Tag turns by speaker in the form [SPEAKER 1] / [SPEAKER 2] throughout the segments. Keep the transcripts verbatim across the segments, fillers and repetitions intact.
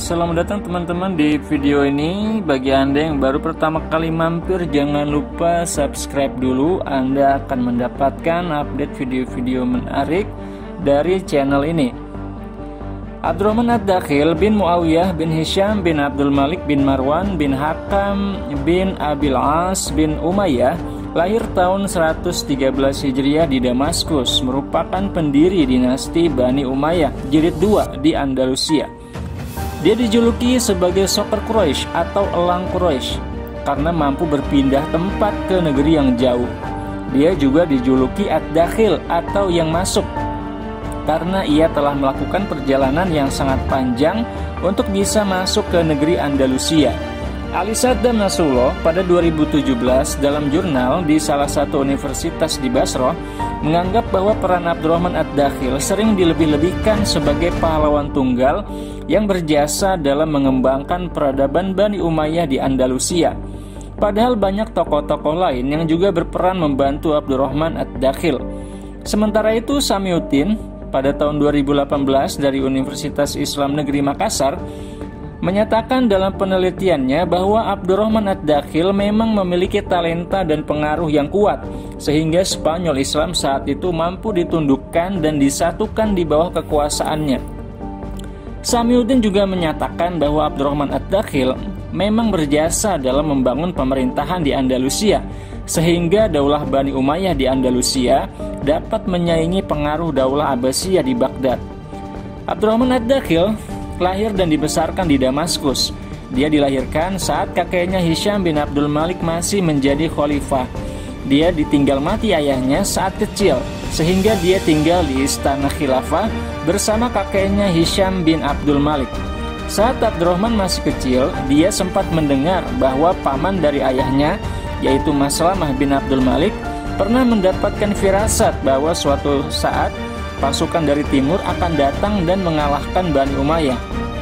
[SPEAKER 1] Selamat datang teman-teman di video ini. Bagi Anda yang baru pertama kali mampir, jangan lupa subscribe dulu. Anda akan mendapatkan update video-video menarik dari channel ini. Abdurrahman Ad-Dakhil bin Muawiyah bin Hisham bin Abdul Malik bin Marwan bin Hakam bin Abil As bin Umayyah lahir tahun seratus tiga belas Hijriah di Damaskus, merupakan pendiri dinasti Bani Umayyah jilid dua di Andalusia. Dia dijuluki sebagai Soker Quraisy atau Elang Quraisy karena mampu berpindah tempat ke negeri yang jauh. Dia juga dijuluki Ad-Dakhil atau yang masuk karena ia telah melakukan perjalanan yang sangat panjang untuk bisa masuk ke negeri Andalusia. Ali Saddam Nasrullah pada dua ribu tujuh belas dalam jurnal di salah satu universitas di Basrah menganggap bahwa peran Abdurrahman Ad-Dakhil sering dilebih-lebihkan sebagai pahlawan tunggal yang berjasa dalam mengembangkan peradaban Bani Umayyah di Andalusia. Padahal banyak tokoh-tokoh lain yang juga berperan membantu Abdurrahman Ad-Dakhil. Sementara itu Samyuddin pada tahun dua ribu delapan belas dari Universitas Islam Negeri Makassar menyatakan dalam penelitiannya bahwa Abdurrahman Ad-Dakhil memang memiliki talenta dan pengaruh yang kuat sehingga Spanyol Islam saat itu mampu ditundukkan dan disatukan di bawah kekuasaannya. Samyuddin juga menyatakan bahwa Abdurrahman Ad-Dakhil memang berjasa dalam membangun pemerintahan di Andalusia sehingga Daulah Bani Umayyah di Andalusia dapat menyaingi pengaruh Daulah Abbasiyah di Baghdad. Abdurrahman Ad-Dakhil lahir dan dibesarkan di Damaskus. Dia dilahirkan saat kakeknya Hisham bin Abdul Malik masih menjadi khalifah. Dia ditinggal mati ayahnya saat kecil, sehingga dia tinggal di istana khilafah bersama kakeknya Hisham bin Abdul Malik. Saat Abdurrahman masih kecil, dia sempat mendengar bahwa paman dari ayahnya, yaitu Maslamah bin Abdul Malik, pernah mendapatkan firasat bahwa suatu saat pasukan dari timur akan datang dan mengalahkan Bani Umayyah.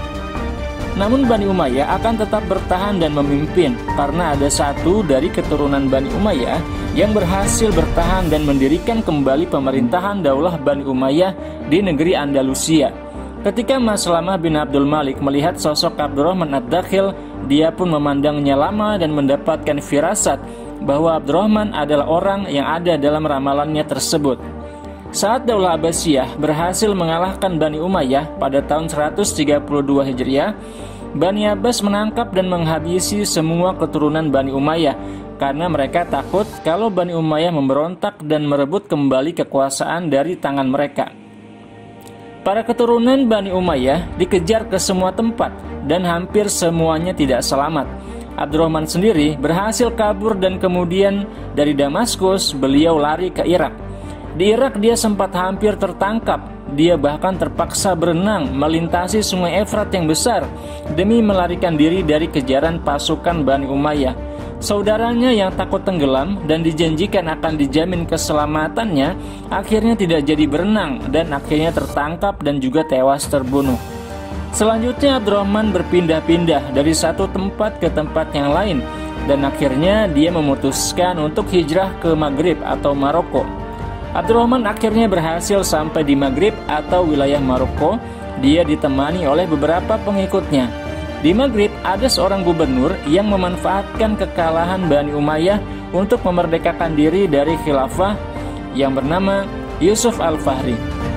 [SPEAKER 1] Namun Bani Umayyah akan tetap bertahan dan memimpin karena ada satu dari keturunan Bani Umayyah yang berhasil bertahan dan mendirikan kembali pemerintahan Daulah Bani Umayyah di negeri Andalusia. Ketika Maslamah bin Abdul Malik melihat sosok Abdurrahman Ad-Dakhil, dia pun memandangnya lama dan mendapatkan firasat bahwa Abdurrahman adalah orang yang ada dalam ramalannya tersebut. Saat Daulah Abbasiyah berhasil mengalahkan Bani Umayyah pada tahun seratus tiga puluh dua Hijriah, Bani Abbas menangkap dan menghabisi semua keturunan Bani Umayyah karena mereka takut kalau Bani Umayyah memberontak dan merebut kembali kekuasaan dari tangan mereka. Para keturunan Bani Umayyah dikejar ke semua tempat dan hampir semuanya tidak selamat. Abdurrahman sendiri berhasil kabur dan kemudian dari Damaskus beliau lari ke Irak. Di Irak dia sempat hampir tertangkap. Dia bahkan terpaksa berenang melintasi sungai Efrat yang besar demi melarikan diri dari kejaran pasukan Bani Umayyah. Saudaranya yang takut tenggelam dan dijanjikan akan dijamin keselamatannya akhirnya tidak jadi berenang dan akhirnya tertangkap dan juga tewas terbunuh. Selanjutnya Abdurrahman berpindah-pindah dari satu tempat ke tempat yang lain dan akhirnya dia memutuskan untuk hijrah ke Maghrib atau Maroko. Abdurrahman akhirnya berhasil sampai di Maghrib atau wilayah Maroko. Dia ditemani oleh beberapa pengikutnya. Di Maghrib ada seorang gubernur yang memanfaatkan kekalahan Bani Umayyah untuk memerdekakan diri dari khilafah yang bernama Yusuf Al-Fahri.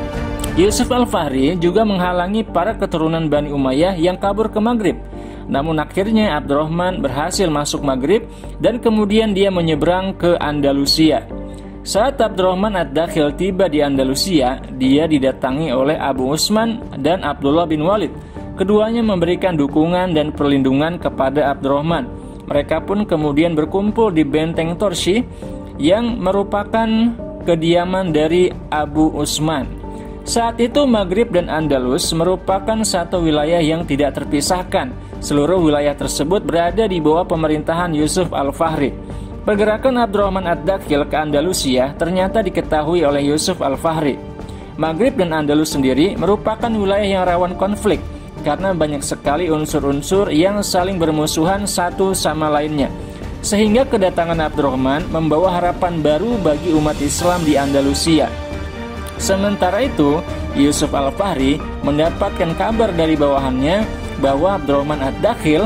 [SPEAKER 1] Yusuf Al-Fahri juga menghalangi para keturunan Bani Umayyah yang kabur ke Maghrib. Namun akhirnya Abdurrahman berhasil masuk Maghrib dan kemudian dia menyeberang ke Andalusia. Saat Abdurrahman Ad-Dakhil tiba di Andalusia, dia didatangi oleh Abu Usman dan Abdullah bin Walid. Keduanya memberikan dukungan dan perlindungan kepada Abdurrahman. Mereka pun kemudian berkumpul di Benteng Torshi yang merupakan kediaman dari Abu Usman. Saat itu Maghrib dan Andalus merupakan satu wilayah yang tidak terpisahkan. Seluruh wilayah tersebut berada di bawah pemerintahan Yusuf Al-Fahri. Pergerakan Abdurrahman Ad-Dakhil ke Andalusia ternyata diketahui oleh Yusuf Al-Fahri. Maghrib dan Andalus sendiri merupakan wilayah yang rawan konflik karena banyak sekali unsur-unsur yang saling bermusuhan satu sama lainnya. Sehingga kedatangan Abdurrahman membawa harapan baru bagi umat Islam di Andalusia. Sementara itu, Yusuf Al-Fahri mendapatkan kabar dari bawahannya bahwa Abdurrahman Ad-Dakhil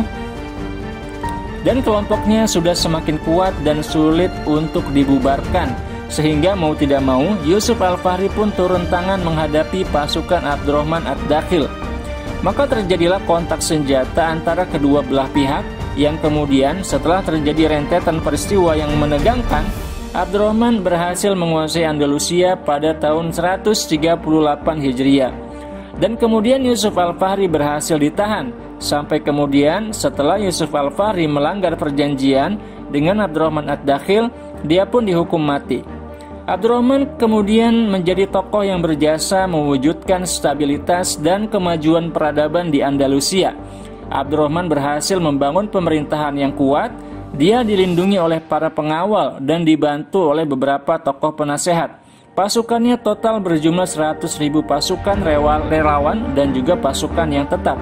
[SPEAKER 1] dan kelompoknya sudah semakin kuat dan sulit untuk dibubarkan, sehingga mau tidak mau Yusuf Al-Fahri pun turun tangan menghadapi pasukan Abdurrahman Ad-Dakhil. Maka terjadilah kontak senjata antara kedua belah pihak, yang kemudian setelah terjadi rentetan peristiwa yang menegangkan, Abdurrahman berhasil menguasai Andalusia pada tahun seratus tiga puluh delapan Hijriah. Dan kemudian Yusuf Al-Fahri berhasil ditahan, sampai kemudian setelah Yusuf Al-Fahri melanggar perjanjian dengan Abdurrahman Ad-Dakhil, dia pun dihukum mati. Abdurrahman kemudian menjadi tokoh yang berjasa mewujudkan stabilitas dan kemajuan peradaban di Andalusia. Abdurrahman berhasil membangun pemerintahan yang kuat. Dia dilindungi oleh para pengawal dan dibantu oleh beberapa tokoh penasehat. Pasukannya total berjumlah seratus ribu pasukan relawan dan juga pasukan yang tetap.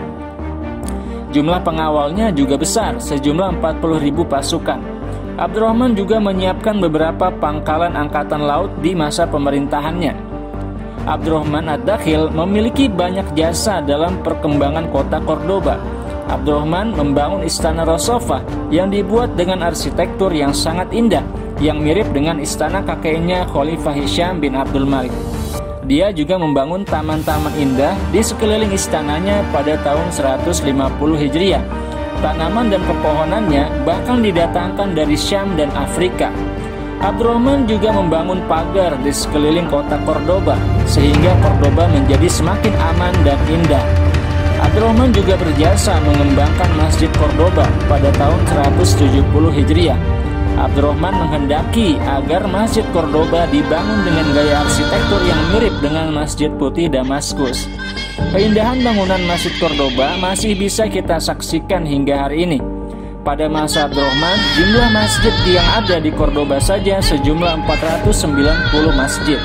[SPEAKER 1] Jumlah pengawalnya juga besar, sejumlah empat puluh ribu pasukan. Abdurrahman juga menyiapkan beberapa pangkalan angkatan laut di masa pemerintahannya. Abdurrahman Ad-Dakhil memiliki banyak jasa dalam perkembangan kota Cordoba. Abdurrahman membangun istana Rosofa yang dibuat dengan arsitektur yang sangat indah, yang mirip dengan istana kakeknya Khalifah Hisham bin Abdul Malik. Dia juga membangun taman-taman indah di sekeliling istananya pada tahun seratus lima puluh Hijriah. Tanaman dan pepohonannya bahkan didatangkan dari Syam dan Afrika. Abdurrahman juga membangun pagar di sekeliling kota Cordoba, sehingga Cordoba menjadi semakin aman dan indah. Abdurrahman juga berjasa mengembangkan Masjid Cordoba pada tahun seratus tujuh puluh Hijriah. Abdurrahman menghendaki agar Masjid Cordoba dibangun dengan gaya arsitektur yang mirip dengan Masjid Putih Damaskus. Keindahan bangunan Masjid Cordoba masih bisa kita saksikan hingga hari ini. Pada masa Abdurrahman, jumlah masjid yang ada di Cordoba saja sejumlah empat ratus sembilan puluh masjid.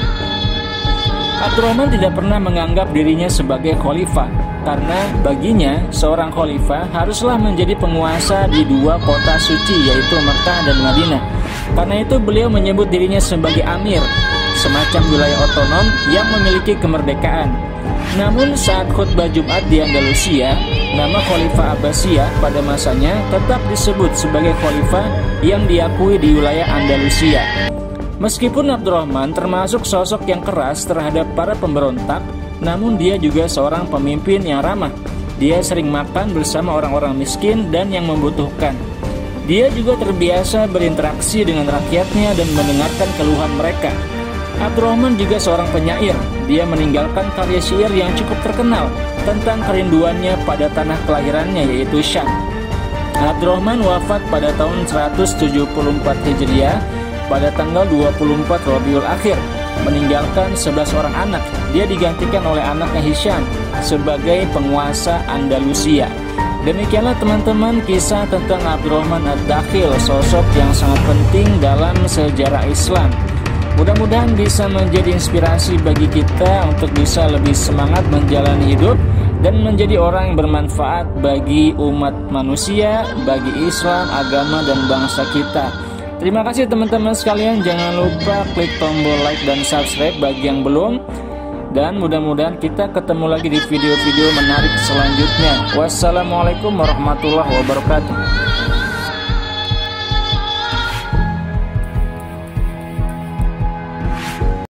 [SPEAKER 1] Abdurrahman tidak pernah menganggap dirinya sebagai khalifah, karena baginya seorang khalifah haruslah menjadi penguasa di dua kota suci, yaitu Mekah dan Madinah. Karena itu beliau menyebut dirinya sebagai amir, semacam wilayah otonom yang memiliki kemerdekaan. Namun saat khutbah Jumat di Andalusia, nama Khalifah Abbasiyah pada masanya tetap disebut sebagai khalifah yang diakui di wilayah Andalusia. Meskipun Abdurrahman termasuk sosok yang keras terhadap para pemberontak, namun dia juga seorang pemimpin yang ramah. Dia sering makan bersama orang-orang miskin dan yang membutuhkan. Dia juga terbiasa berinteraksi dengan rakyatnya dan mendengarkan keluhan mereka. Abdurrahman juga seorang penyair. Dia meninggalkan karya syair yang cukup terkenal tentang kerinduannya pada tanah kelahirannya, yaitu Syam. Abdurrahman wafat pada tahun seratus tujuh puluh empat Hijriah pada tanggal dua puluh empat Rabiul Akhir, meninggalkan sebelas orang anak. Dia digantikan oleh anaknya Hisham sebagai penguasa Andalusia. Demikianlah teman-teman kisah tentang Abdurrahman Ad-Dakhil, sosok yang sangat penting dalam sejarah Islam. Mudah-mudahan bisa menjadi inspirasi bagi kita untuk bisa lebih semangat menjalani hidup dan menjadi orang yang bermanfaat bagi umat manusia, bagi Islam, agama, dan bangsa kita. Terima kasih teman-teman sekalian. Jangan lupa klik tombol like dan subscribe bagi yang belum. Dan mudah-mudahan kita ketemu lagi di video-video menarik selanjutnya. Wassalamualaikum warahmatullahi wabarakatuh.